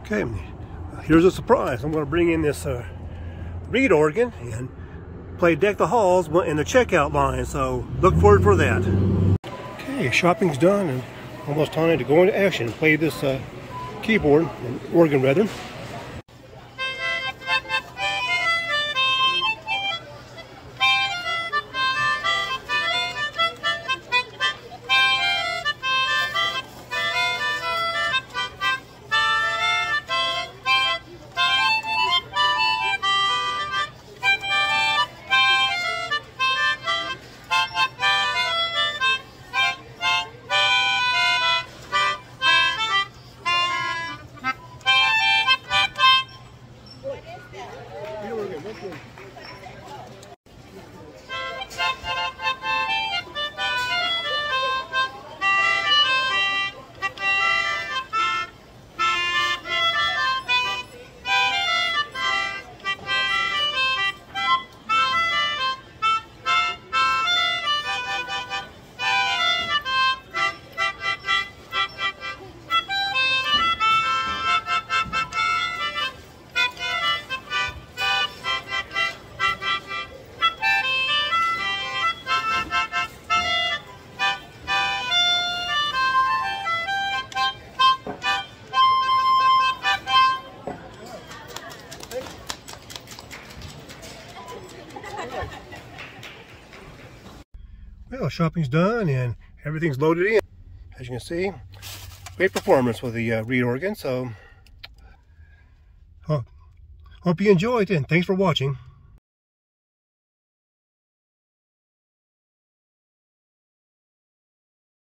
Okay, here's a surprise. I'm going to bring in this reed organ and play Deck the Halls in the checkout line, so look forward for that. Okay, shopping's done and almost time to go into action and play this keyboard, and organ rather. Well, shopping's done and everything's loaded in. As you can see, great performance with the reed organ. So, hope you enjoyed, and thanks for watching.